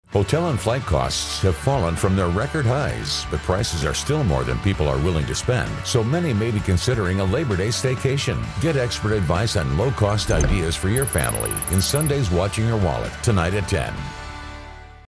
Hotel and flight costs have fallen from their record highs, but prices are still more than people are willing to spend, so many may be considering a Labor Day staycation. Get expert advice on low-cost ideas for your family in Sunday's Watching Your Wallet, tonight at 10.